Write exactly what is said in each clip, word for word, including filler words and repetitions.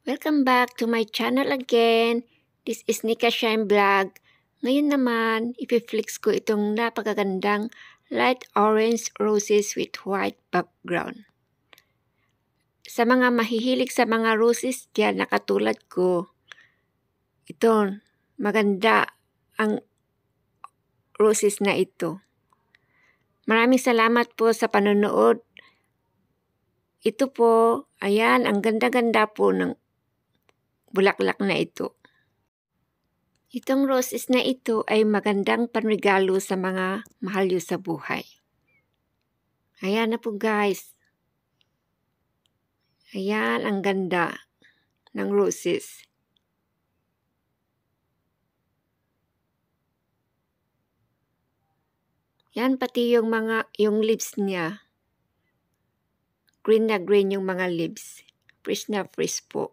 Welcome back to my channel again. This is Nika Shine Vlog. Ngayon naman, ipiflix ko itong napakagandang light orange roses with white background. Sa mga mahihilig sa mga roses dyan na katulad ko, ito, maganda ang roses na ito. Maraming salamat po sa panonood. Ito po, ayan, ang ganda-ganda po ng bulaklak na ito. Itong roses na ito ay magandang panregalo sa mga mahal nyo sa buhay. Ayan na po guys. Ayan, ang ganda ng roses. Yan, pati yung mga, yung leaves niya. Green na green yung mga leaves. Fresh na fresh po.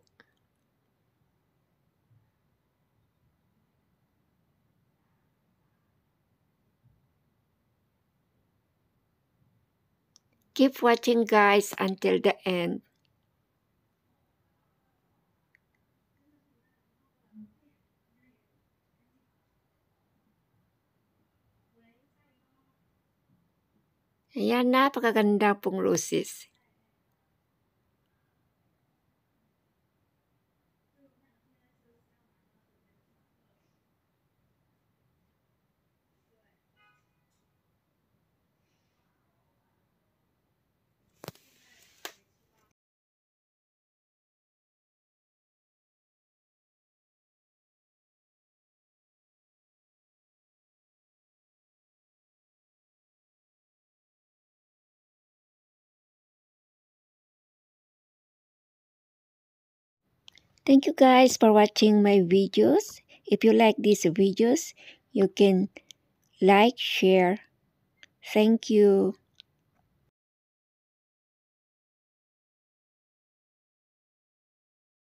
Keep watching guys until the end. Ayan, napakaganda pong roses. Thank you guys for watching my videos. If you like these videos, you can like, share. Thank you.